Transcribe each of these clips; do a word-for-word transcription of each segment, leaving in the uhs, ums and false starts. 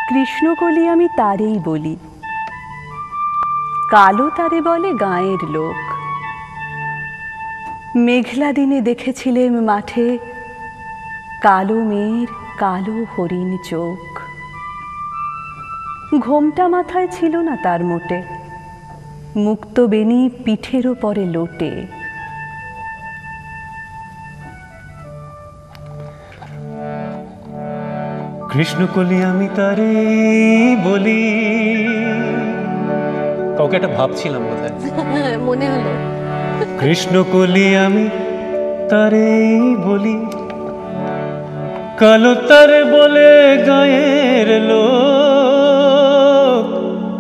কৃষ্ণকলি আমি তারেই বলি, কালো তারে বলে গাঁয়ের লোক। মেঘলা দিনে দেখেছিলেম মাঠে কালো মেয়ের কালো হরিণ চোখ। ঘোমটা মাথায় ছিল না তার মোটে, মুক্ত বেনি পিঠের ওপরে লোটে। কৃষ্ণকলি আমি তারে বলি। কাউকে একটা ভাবছিলাম বোধহয়, মনে হলো। কৃষ্ণকলি আমি তারে বলি, কালো তারে বলে গায়ের লোক।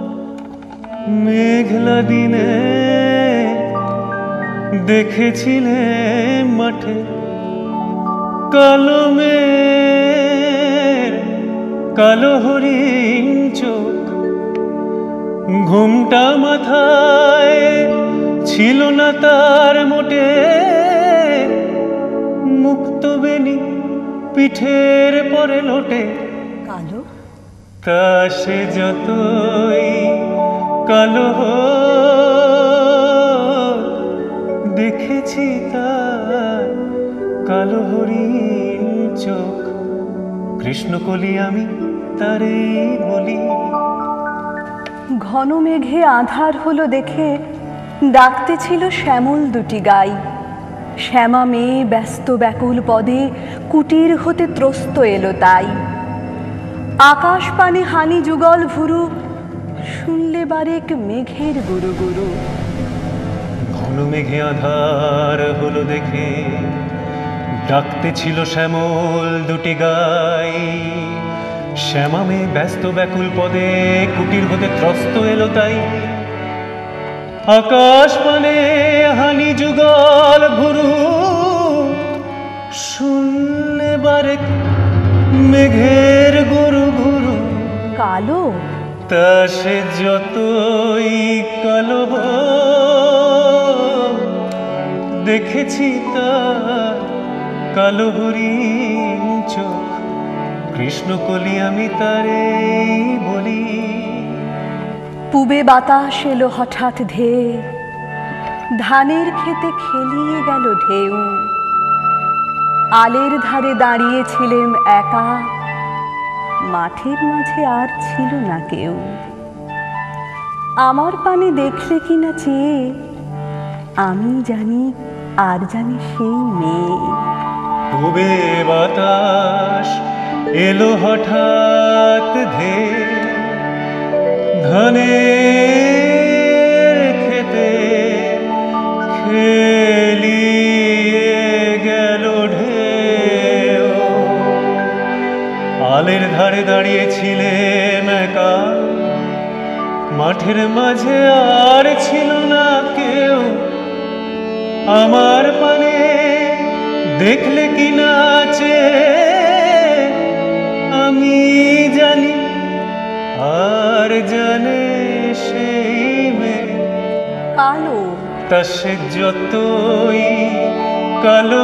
মেঘলা দিনে দেখেছিলে মাঠে কালো মেয়ের কালো হরিণ চোখ। ঘুমটা মাথায় ছিল না তার মোটে, মুক্ত বেনি পিঠের পরে লোটে। কালো তা সে যতই কালো দেখেছি তার কালো হরিণ চোখ। কৃষ্ণকলি আমি তারে বলি। ঘন মেঘে আধার হলো দেখে ডাকতে ছিল শ্যামল দুটি গাই। শ্যামা মেয়ে ব্যস্ত ব্যাকুল পদে কুটির হতে ত্রস্ত এলো তাই। আকাশ পানে হানি যুগল ভুরু, শুনলে বারেক মেঘের গুরু গুরু। ঘন মেঘে আধার হলো দেখে ডাকতে ছিল শ্যামল দুটি গাই। শ্যামা মেয়ে ব্যস্ত ব্যাকুল পদে কুটির হতে ত্রস্ত এলো তাই। আকাশ পানে হানি যুগল ভুরু, শুনলে বারেক মেঘের গুরু গুরু। কালো তা সে যতই কালো দেখেছি তার কালো হরিণ চোখ। কৃষ্ণকলি আমি তারে বলি। পুবে বাতাস এলো হঠাৎ ধেয়ে, ধানের খেতে খেলিয়ে গেল ঢেউ। আলের ধারে দাঁড়িয়েছিলেম একা, মাঠের মাঝে আর ছিল না কেউ। আমার পানে দেখলে কিনা চেয়ে, আমি জানি আর জানি সেই মেয়ে। পুবে বাতাস এলো হঠাৎ ধেয়ে, ধানের খেতে খেলিয়ে গেল ঢেউ। আলের ধারে দাঁড়িয়েছিলেন একা, মাঠের মাঝে আর ছিল না কেউ। আমার পানে দেখলে কি নাচে, আমি জানি আর জানে সেই মেয়ে। কালো তা সে যতই কালো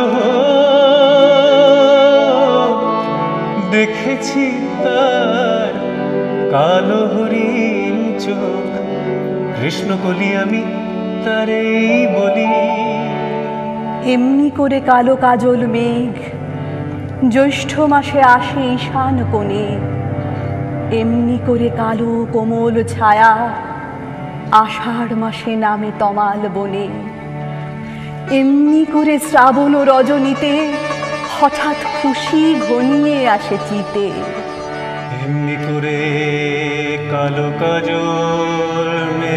দেখেছি তার কালো হরিণ চোখ। কৃষ্ণকলি আমি তারে বলি। এমনি করে কালো কাজল মেঘ জ্যৈষ্ঠ মাসে আসে ঈশান কোণে। এমনি করে কালো কোমল ছায়া আষাঢ় মাসে নামে তমাল বনে। এমনি করে শ্রাবণ রজনীতে হঠাৎ খুশি ঘনিয়ে আসে চিতে। এমনি করে কালো কাজল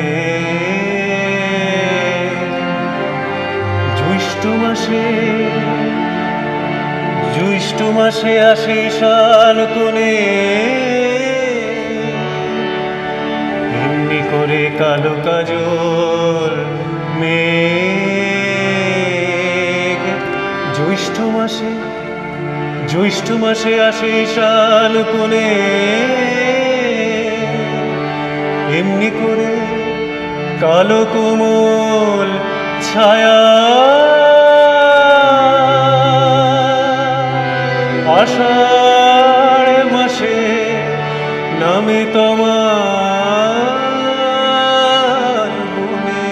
মেঘ জ্যৈষ্ঠ মাসে জ্যৈষ্ঠ মাসে আসে ঈশান কোণে। এমনি করে কালো কাজল মেঘ জ্যৈষ্ঠ মাসে জ্যৈষ্ঠ মাসে আসে ঈশান কোণে। এমনি করে কালো কোমল ছায়া আষাঢ় মাসে না নামে তোমার বনে।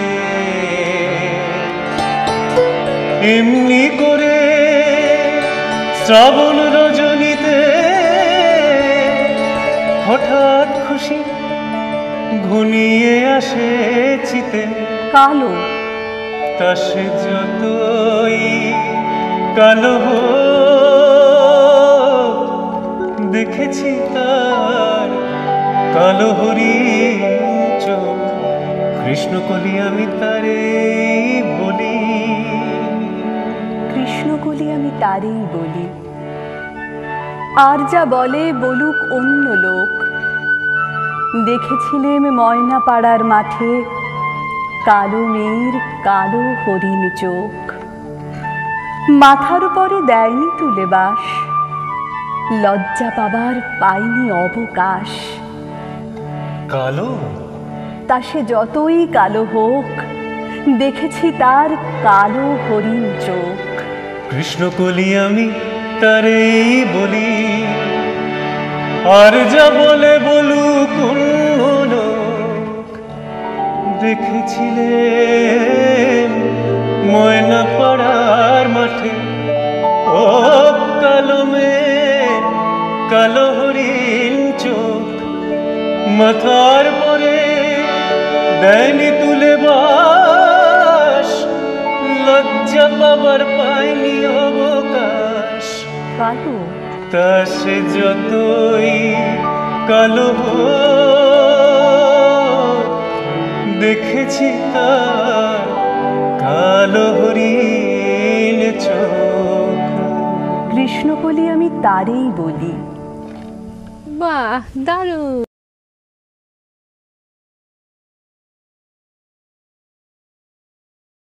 এমনি করে শ্রাবণ রজনীতে হঠাৎ খুশি ঘনিয়ে আসে চিতে। কালো তা সে যতই কালো দেখেছি তার কালো হরিণ চোখ। কৃষ্ণকলি আমি তারে বলি, কৃষ্ণকলি আমি তারেই বলি। আর যা বলে বলুক অন্য লোক। দেখেছিলেম ময়না পাড়ার মাঠে কালো মেয়ের কালো হরিণ চোখ। মাথার উপরে দেয়নি তুলে বাস, লজ্জা পাবার পাইনি অবকাশ। কালো তা সে যতই কালো হোক, দেখেছি তার কালো হরিণ চোখ। কৃষ্ণকলি আমি তারে বলি। আর যা বলে বলুক অন্য লোক। দেখেছিলেন ময়না পাড়ার মাঠে ও কালো মেয়ে কালো হরিণ চোখ। মাথার পরে দেয়নি তুলে বাস, লজ্জা পাবার পায়নি অবকাশ। কালো তা সে যতই কালো দেখেছি তার কালো হরিণ চোখ। কৃষ্ণকলি আমি তারেই বলি। বাহ, দারুণ।